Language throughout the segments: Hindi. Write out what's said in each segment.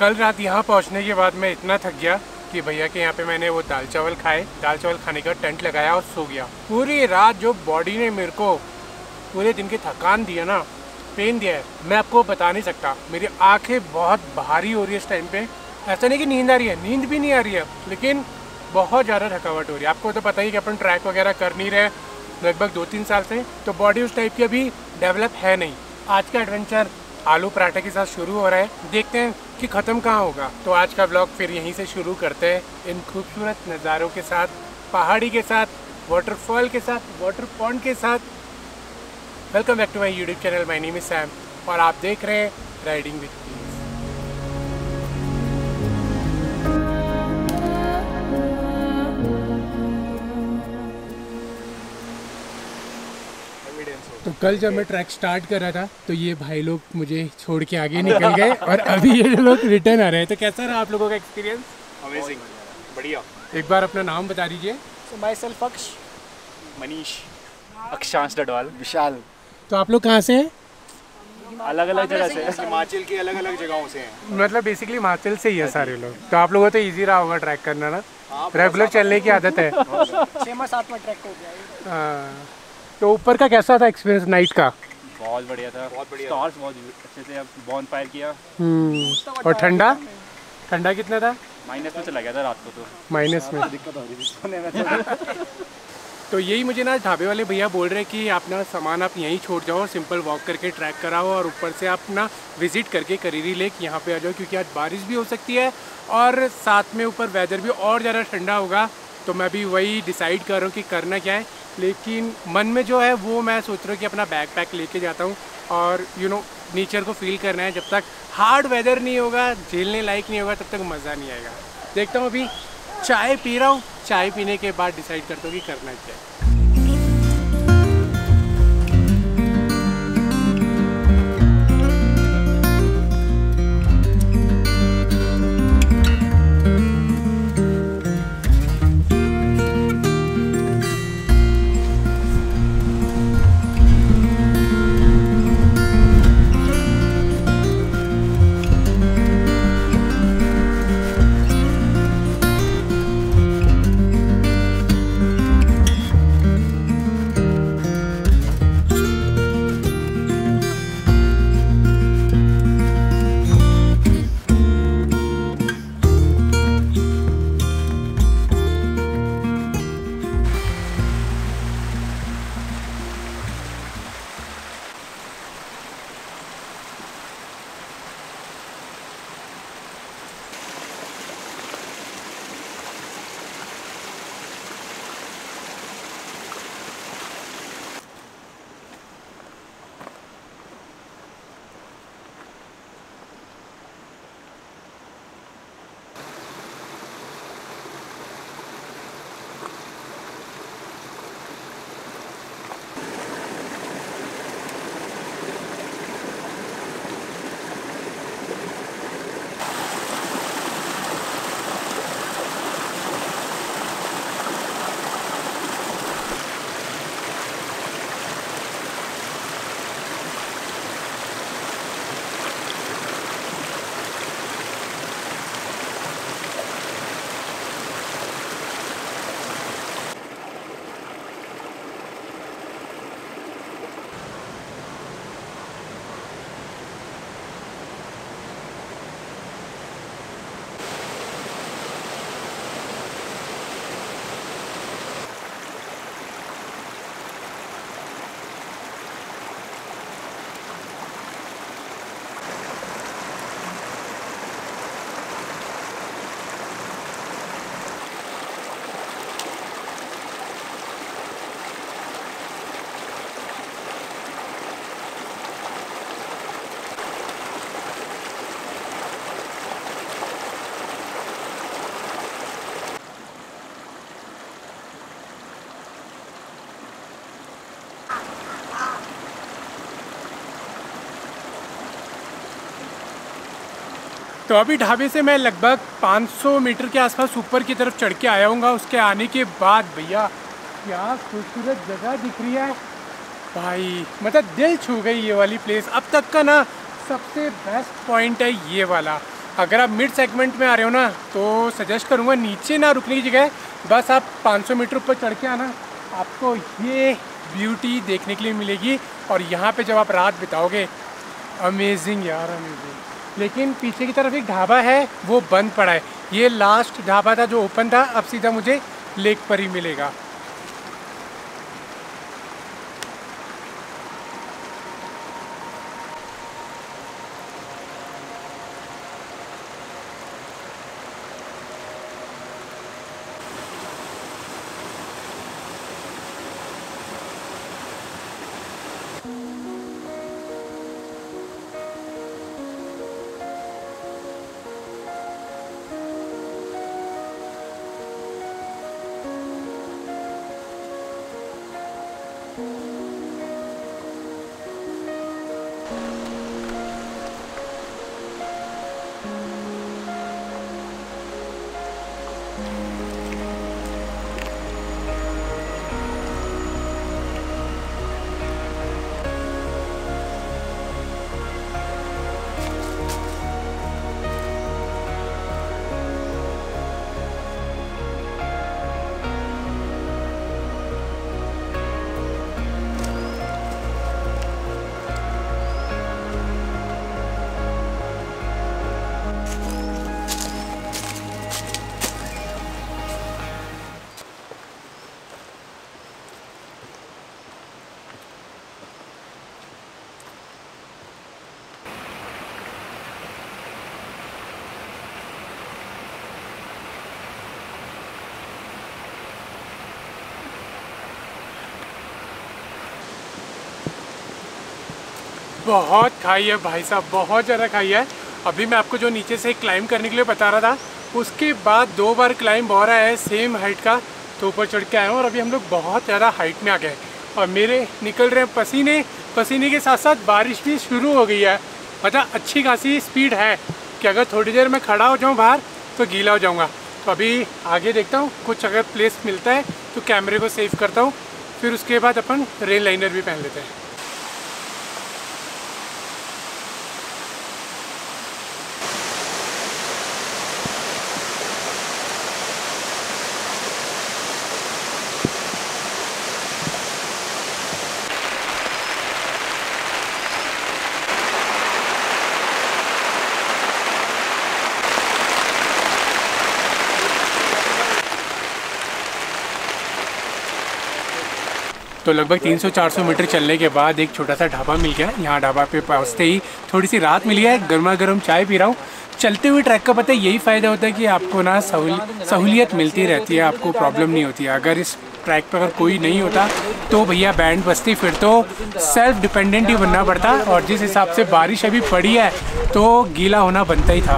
कल रात यहाँ पहुँचने के बाद मैं इतना थक गया कि भैया के यहाँ पे मैंने वो दाल चावल खाए। दाल चावल खाने का टेंट लगाया और सो गया। पूरी रात जो बॉडी ने मेरे को पूरे दिन की थकान दिया ना, पेन दिया है, मैं आपको बता नहीं सकता। मेरी आंखें बहुत भारी हो रही है इस टाइम पे। ऐसा नहीं कि नींद आ रही है, नींद भी नहीं आ रही है, लेकिन बहुत ज़्यादा थकावट हो रही है। आपको तो पता ही कि अपन ट्रैक वगैरह कर नहीं रहे लगभग 2-3 साल से, तो बॉडी उस टाइप की अभी डेवलप है नहीं। आज का एडवेंचर आलू पराठे के साथ शुरू हो रहा है, देखते हैं कि ख़त्म कहाँ होगा। तो आज का ब्लॉग फिर यहीं से शुरू करते हैं, इन खूबसूरत नज़ारों के साथ, पहाड़ी के साथ, वाटरफॉल के साथ, वाटर पॉन्ड के साथ। Welcome back to my YouTube channel, my name is Sam और आप देख रहे हैं राइडिंग विद प्लीज। तो कल जब मैं ट्रैक स्टार्ट कर रहा था तो ये भाई लोग मुझे छोड़ के आगे निकल गए और अभी ये लोग रिटर्न आ रहे हैं। तो कैसा रहा आप लोगों का एक्सपीरियंस? अमेजिंग, बढ़िया। एक बार अपना नाम बता दीजिए। माई सेल्फ अक्ष, मनीष, अक्षांश डडवाल, विशाल। तो आप लोग कहाँ से हैं? अलग अलग जगह से, हिमाचल की अलग अलग जगहों से हैं। मतलब बेसिकली हिमाचल से ही है सारे लोग। तो आप लोगों को तो इजी रहा होगा ट्रैक करना ना, रेगुलर चलने की आदत है। 6-7 में ट्रैक हो गया। हाँ। तो ऊपर का कैसा था एक्सपीरियंस नाइट का? बहुत बढ़िया था, बहुत बढ़िया। स्टार्स बहुत अच्छे से, अब बॉन फायर किया। और ठंडा ठंडा कितना था? माइनस में चला गया था रात को, तो माइनस में दिक्कत हो रही थी सोने में। तो यही मुझे ना ढाबे वाले भैया बोल रहे हैं कि आप ना सामान आप यहीं छोड़ जाओ, सिंपल वॉक करके ट्रैक कराओ और ऊपर से आप ना विजिट करके करीरी लेक यहाँ पे आ जाओ, क्योंकि आज बारिश भी हो सकती है और साथ में ऊपर वेदर भी और ज़्यादा ठंडा होगा। तो मैं भी वही डिसाइड कर रहा हूँ कि करना क्या है, लेकिन मन में जो है वो मैं सोच रहा हूँ कि अपना बैग पैक लेके जाता हूँ और नेचर को फील करना है। जब तक हार्ड वेदर नहीं होगा, झेलने लायक नहीं होगा, तब तक मज़ा नहीं आएगा। देखता हूँ, अभी चाय पी रहा हूँ, चाय पीने के बाद डिसाइड करता हूँ कि करना क्या है। तो अभी ढाबे से मैं लगभग 500 मीटर के आसपास ऊपर की तरफ चढ़ के आया हूँगा। उसके आने के बाद भैया क्या खूबसूरत जगह दिख रही है भाई, मतलब दिल छू गई ये वाली प्लेस। अब तक का ना सबसे बेस्ट पॉइंट है ये वाला, अगर आप मिड सेगमेंट में आ रहे हो ना तो सजेस्ट करूँगा नीचे ना रुकने की जगह बस आप 500 मीटर ऊपर चढ़ के आना, आपको ये ब्यूटी देखने के लिए मिलेगी। और यहाँ पे जब आप रात बिताओगे, अमेजिंग यार, अमेजिंग। लेकिन पीछे की तरफ एक ढाबा है, वो बंद पड़ा है। ये लास्ट ढाबा था जो ओपन था, अब सीधा मुझे लेक पर ही मिलेगा। बहुत खाई है भाई साहब, बहुत ज़्यादा खाई है। अभी मैं आपको जो नीचे से क्लाइंब करने के लिए बता रहा था, उसके बाद 2 बार क्लाइंब हो रहा है सेम हाइट का, तो ऊपर चढ़ के आए हैं और अभी हम लोग बहुत ज़्यादा हाइट में आ गए और मेरे निकल रहे हैं पसीने। पसीने के साथ साथ बारिश भी शुरू हो गई है। मतलब अच्छी खासी स्पीड है कि अगर थोड़ी देर में खड़ा हो जाऊँ बाहर तो गीला हो जाऊँगा। तो अभी आगे देखता हूँ, कुछ अगर प्लेस मिलता है तो कैमरे को सेव करता हूँ, फिर उसके बाद अपन रेन लाइनर भी पहन लेते हैं। तो लगभग 300-400 मीटर चलने के बाद एक छोटा सा ढाबा मिल गया। यहाँ ढाबा पे पहुँचते ही थोड़ी सी राहत मिली है, गर्मा गर्म चाय पी रहा हूँ। चलते हुए ट्रैक का पता है यही फ़ायदा होता है कि आपको ना सहूलियत मिलती रहती है, आपको प्रॉब्लम नहीं होती है। अगर इस ट्रैक पर अगर कोई नहीं होता तो भैया बैंड बजती, फिर तो सेल्फ डिपेंडेंट ही बनना पड़ता। और जिस हिसाब से बारिश अभी पड़ी है तो गीला होना बनता ही था।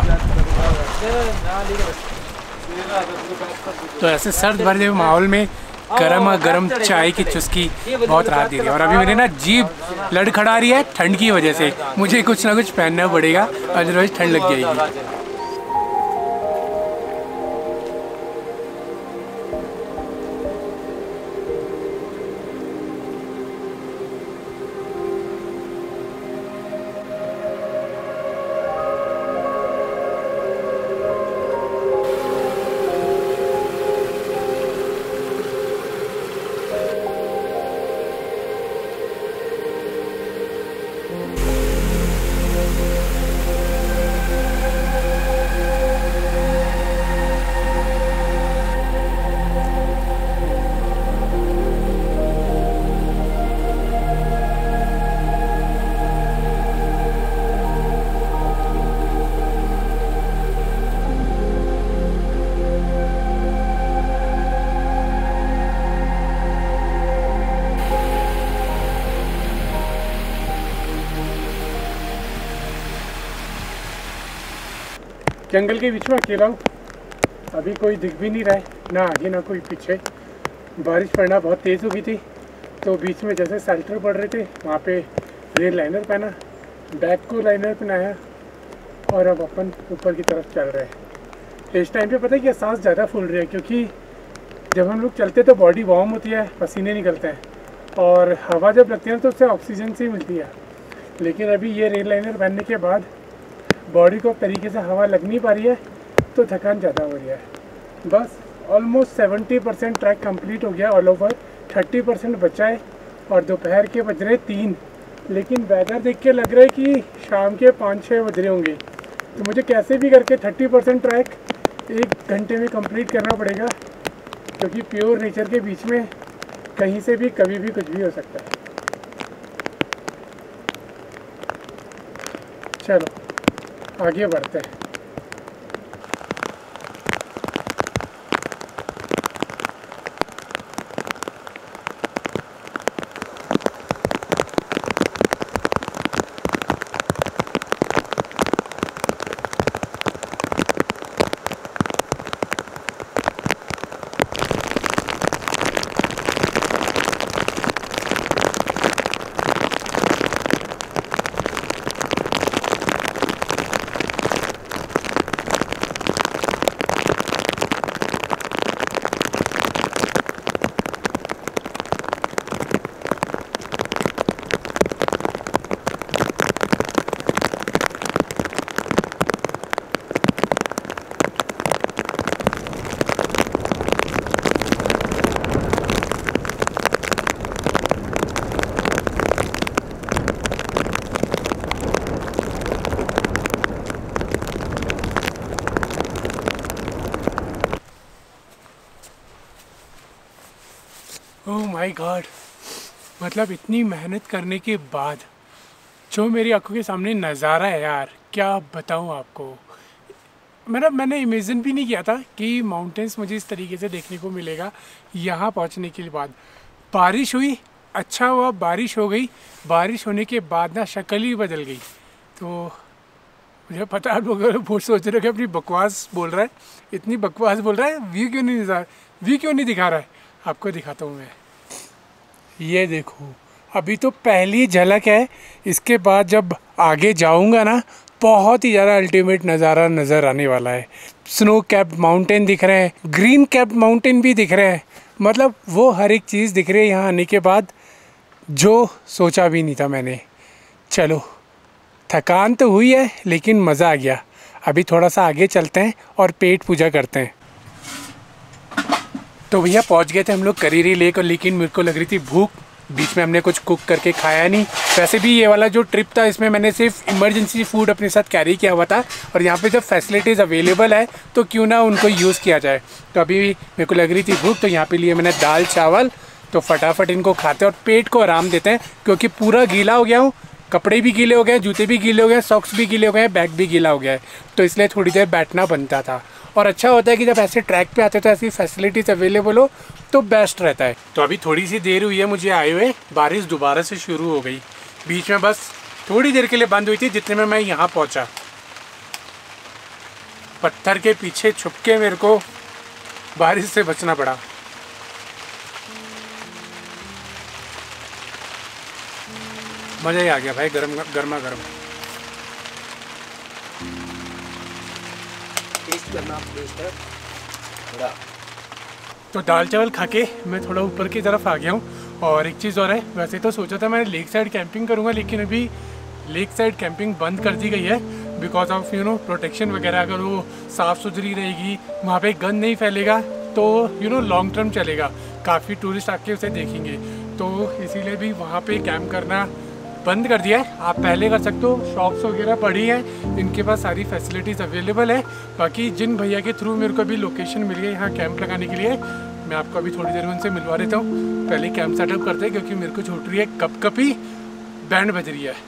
तो ऐसे सर्द भरे माहौल में गर्मा गर्म चाय की चुस्की बहुत राहत दे रही है। और अभी मेरे ना जीभ लड़खड़ा रही है ठंड की वजह से, मुझे कुछ ना कुछ पहनना पड़ेगा, अदरवाइज ठंड लग जाएगी। जंगल के बीच में अकेला हूँ, अभी कोई दिख भी नहीं रहा है, ना आगे ना कोई पीछे। बारिश पड़ना बहुत तेज़ हो गई थी, तो बीच में जैसे शेल्टर पड़ रहे थे वहाँ पे रेन लाइनर पहना, बैग को लाइनर पहनाया और अब अपन ऊपर की तरफ चल रहे हैं। इस टाइम पे पता है कि सांस ज़्यादा फूल रही है, क्योंकि जब हम लोग चलते तो बॉडी वार्म होती है, पसीने निकलते हैं और हवा जब लगती है तो उससे ऑक्सीजन से मिलती है। लेकिन अभी ये रेन लाइनर पहनने के बाद बॉडी को तरीके से हवा लग नहीं पा रही है तो थकान ज़्यादा हो रही है। बस ऑलमोस्ट 70% ट्रैक कंप्लीट हो गया ऑल ओवर, 30% बचा है और दोपहर के बज रहे 3, लेकिन वेदर देख के लग रहा है कि शाम के 5-6 बज रहे होंगे। तो मुझे कैसे भी करके 30% ट्रैक 1 घंटे में कंप्लीट करना पड़ेगा, क्योंकि प्योर नेचर के बीच में कहीं से भी कभी भी कुछ भी हो सकता है। चलो आगे बढ़ते हैं। ओह माय गॉड, मतलब इतनी मेहनत करने के बाद जो मेरी आंखों के सामने नज़ारा है यार, क्या बताऊँ आपको। मैंने इमेजिन भी नहीं किया था कि माउंटेन्स मुझे इस तरीके से देखने को मिलेगा। यहाँ पहुँचने के बाद बारिश हुई, अच्छा हुआ बारिश हो गई। बारिश होने के बाद ना शक्ल ही बदल गई। तो मुझे पता है आप लोग बहुत सोच रहे हो कि अपनी बकवास बोल रहा है, इतनी बकवास बोल रहा है, व्यू क्यों नहीं दिखा रहा है। आपको दिखाता हूँ मैं, ये देखो अभी तो पहली झलक है। इसके बाद जब आगे जाऊँगा ना, बहुत ही ज़्यादा अल्टीमेट नज़ारा नज़र आने वाला है। स्नो कैप्ड माउंटेन दिख रहे हैं, ग्रीन कैप्ड माउंटेन भी दिख रहे हैं, मतलब वो हर एक चीज़ दिख रही है यहाँ आने के बाद, जो सोचा भी नहीं था मैंने। चलो थकान तो हुई है लेकिन मज़ा आ गया। अभी थोड़ा सा आगे चलते हैं और पेट पूजा करते हैं। तो भैया पहुंच गए थे हम लोग करीरी लेक, और लेकिन मेरे को लग रही थी भूख। बीच में हमने कुछ कुक करके खाया नहीं। वैसे भी ये वाला जो ट्रिप था इसमें मैंने सिर्फ इमरजेंसी फूड अपने साथ कैरी किया हुआ था, और यहाँ पे जब फैसिलिटीज़ अवेलेबल है तो क्यों ना उनको यूज़ किया जाए। तो अभी मेरे को लग रही थी भूख, तो यहाँ पे लिए मैंने दाल चावल। तो फटाफट इनको खाते हैं और पेट को आराम देते हैं, क्योंकि पूरा गीला हो गया हूँ, कपड़े भी गीले हो गए, जूते भी गीले हो गए, सॉक्स भी गीले हो गए, बैग भी गीला हो गया है। तो इसलिए थोड़ी देर बैठना बनता था। और अच्छा होता है कि जब ऐसे ट्रैक पे आते तो ऐसी फैसिलिटीज़ अवेलेबल हो तो बेस्ट रहता है। तो अभी थोड़ी सी देर हुई है मुझे आए हुए, बारिश दोबारा से शुरू हो गई। बीच में बस थोड़ी देर के लिए बंद हुई थी, जितने में मैं यहाँ पहुँचा। पत्थर के पीछे छुप के मेरे को बारिश से बचना पड़ा। मज़ा ही आ गया भाई, गर्मा गर्म। तो दाल चावल खा के मैं थोड़ा ऊपर की तरफ आ गया हूँ। और एक चीज़ और है, वैसे तो सोचा था मैं लेक साइड कैंपिंग करूँगा, लेकिन अभी लेक साइड कैंपिंग बंद कर दी गई है बिकॉज ऑफ प्रोटेक्शन वगैरह। अगर वो साफ़ सुथरी रहेगी, वहाँ पे गंद नहीं फैलेगा, तो लॉन्ग टर्म चलेगा, काफ़ी टूरिस्ट आके उसे देखेंगे। तो इसीलिए भी वहाँ पे कैंप करना बंद कर दिया है। आप पहले कर सकते हो, शॉप्स वगैरह पड़ी हैं, इनके पास सारी फैसिलिटीज़ अवेलेबल है। बाकी जिन भैया के थ्रू मेरे को अभी लोकेशन मिल गई यहाँ कैंप लगाने के लिए, मैं आपको अभी थोड़ी देर में उनसे मिलवा देता हूँ। पहले कैंप सेटअप करते हैं, क्योंकि मेरे को छूट रही है कपकपी बैंड बज रही है।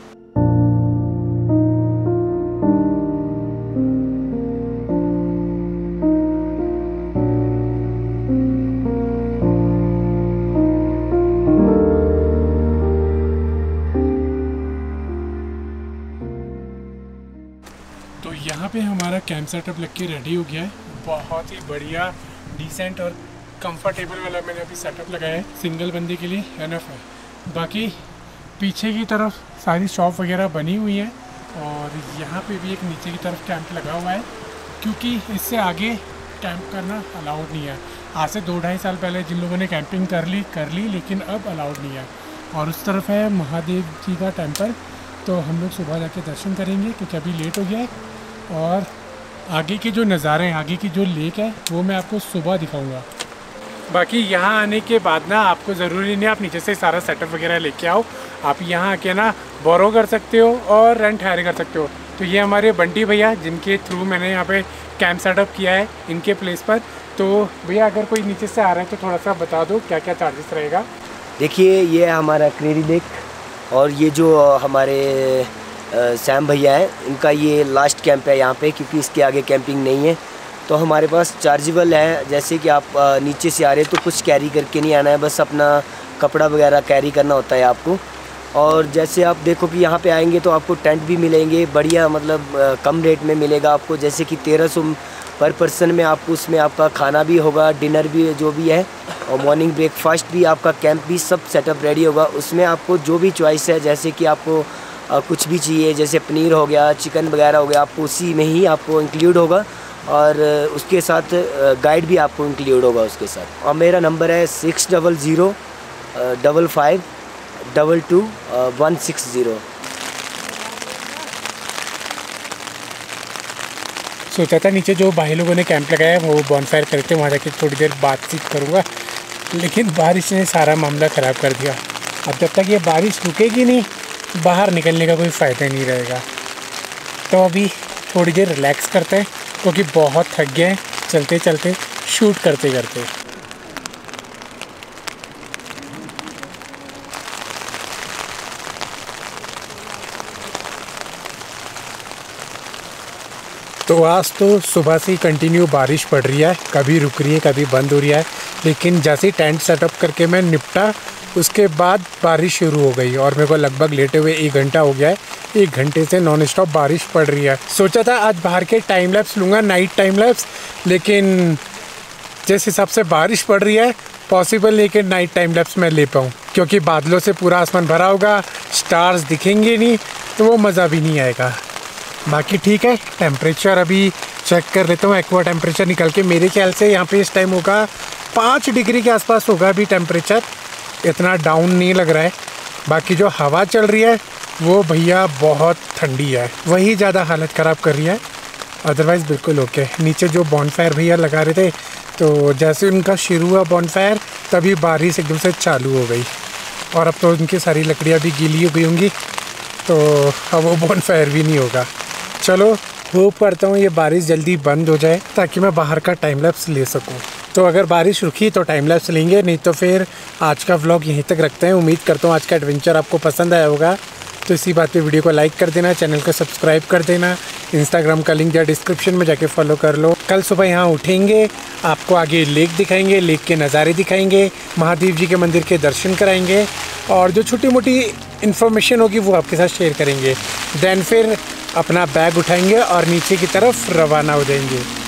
तो यहाँ पे हमारा कैंप सेटअप लग के रेडी हो गया है। बहुत ही बढ़िया, डिसेंट और कंफर्टेबल वाला मैंने अभी सेटअप लगाया है। सिंगल बंदे के लिए एनफ है। बाकी पीछे की तरफ सारी शॉप वगैरह बनी हुई है, और यहाँ पे भी एक नीचे की तरफ कैंप लगा हुआ है, क्योंकि इससे आगे कैंप करना अलाउड नहीं है। आज से 2-2.5 साल पहले जिन लोगों ने कैंपिंग कर ली, लेकिन अब अलाउड नहीं है। और उस तरफ है महादेव जी का टेम्पल, तो हम लोग सुबह जाके दर्शन करेंगे क्योंकि अभी लेट हो गया है। और आगे के जो नज़ारे हैं, आगे की जो लेक है वो मैं आपको सुबह दिखाऊंगा। बाकी यहाँ आने के बाद ना आपको ज़रूरी नहीं आप नीचे से सारा सेटअप वगैरह लेके आओ, आप यहाँ आके ना बोरो कर सकते हो और रेंट हायर कर सकते हो। तो ये हमारे बंटी भैया जिनके थ्रू मैंने यहाँ पे कैंप सेटअप किया है इनके प्लेस पर। तो भैया अगर कोई नीचे से आ रहा है तो थोड़ा सा बता दो क्या क्या चार्जेस रहेगा। देखिए ये है हमारा क्रेरी लेक, और ये जो हमारे सैम भैया हैं इनका ये लास्ट कैंप है यहाँ पे, क्योंकि इसके आगे कैंपिंग नहीं है। तो हमारे पास चार्जेबल है, जैसे कि आप नीचे से आ रहे तो कुछ कैरी करके नहीं आना है, बस अपना कपड़ा वगैरह कैरी करना होता है आपको। और जैसे आप देखो कि यहाँ पे आएंगे तो आपको टेंट भी मिलेंगे बढ़िया, मतलब कम रेट में मिलेगा आपको, जैसे कि 1300 पर पर्सन में आपको उसमें आपका खाना भी होगा, डिनर भी जो भी है, और मॉर्निंग ब्रेकफास्ट भी, आपका कैंप भी सब सेटअप रेडी होगा। उसमें आपको जो भी चॉइस है, जैसे कि आपको कुछ भी चाहिए, जैसे पनीर हो गया, चिकन वगैरह हो गया, आपको उसी में ही आपको इंक्लूड होगा, और उसके साथ गाइड भी आपको इंक्लूड होगा उसके साथ। और मेरा नंबर है 600 55 22 160। सोचा था नीचे जो भाई लोगों ने कैंप लगाया है वो बॉनफायर करते वहाँ जाके थोड़ी देर बातचीत करूँगा, लेकिन बारिश ने सारा मामला ख़राब कर दिया। अब जब तक ये बारिश रुकेगी नहीं बाहर निकलने का कोई फ़ायदा नहीं रहेगा। तो अभी थोड़ी देर रिलैक्स करते हैं क्योंकि बहुत थक गए हैं चलते चलते शूट करते करते। तो आज तो सुबह से ही कंटिन्यू बारिश पड़ रही है, कभी रुक रही है कभी बंद हो रही है, लेकिन जैसे ही टेंट सेटअप करके मैं निपटा उसके बाद बारिश शुरू हो गई और मेरे को लगभग लेटे हुए 1 घंटा हो गया है। 1 घंटे से नॉन स्टॉप बारिश पड़ रही है। सोचा था आज बाहर के टाइम लैप्स लूँगा, नाइट टाइम लैप्स, लेकिन जिस हिसाब से बारिश पड़ रही है पॉसिबल नहीं कि नाइट टाइम लैप्स मैं ले पाऊँ, क्योंकि बादलों से पूरा आसमान भरा होगा, स्टार्स दिखेंगे नहीं तो वो मज़ा भी नहीं आएगा। बाकी ठीक है, टेम्परेचर अभी चेक कर लेता हूँ, एक्वा टेम्परेचर निकल के मेरे ख्याल से यहाँ पे इस टाइम होगा 5 डिग्री के आसपास होगा अभी टेम्परेचर, इतना डाउन नहीं लग रहा है। बाकी जो हवा चल रही है वो भैया बहुत ठंडी है, वही ज़्यादा हालत ख़राब कर रही है, अदरवाइज़ बिल्कुल ओके। नीचे जो बॉनफायर भैया लगा रहे थे तो जैसे उनका शुरू हुआ बॉनफायर तभी बारिश एकदम से चालू हो गई, और अब तो उनकी सारी लकड़ियाँ भी गीली हो गई होंगी तो अब वो बॉनफायर भी नहीं होगा। चलो होप करता हूँ ये बारिश जल्दी बंद हो जाए ताकि मैं बाहर का टाइम लैप्स ले सकूँ। तो अगर बारिश रुकी तो टाइम लैप्स लेंगे, नहीं तो फिर आज का व्लॉग यहीं तक रखते हैं। उम्मीद करता हूँ आज का एडवेंचर आपको पसंद आया होगा, तो इसी बात पे वीडियो को लाइक कर देना, चैनल को सब्सक्राइब कर देना, इंस्टाग्राम का लिंक या डिस्क्रिप्शन में जाके फॉलो कर लो। कल सुबह यहाँ उठेंगे, आपको आगे लेक दिखाएंगे, लेक के नज़ारे दिखाएंगे, महादेव जी के मंदिर के दर्शन कराएंगे, और जो छोटी मोटी इन्फॉर्मेशन होगी वो आपके साथ शेयर करेंगे। देन फिर अपना बैग उठाएंगे और नीचे की तरफ रवाना हो जाएंगे।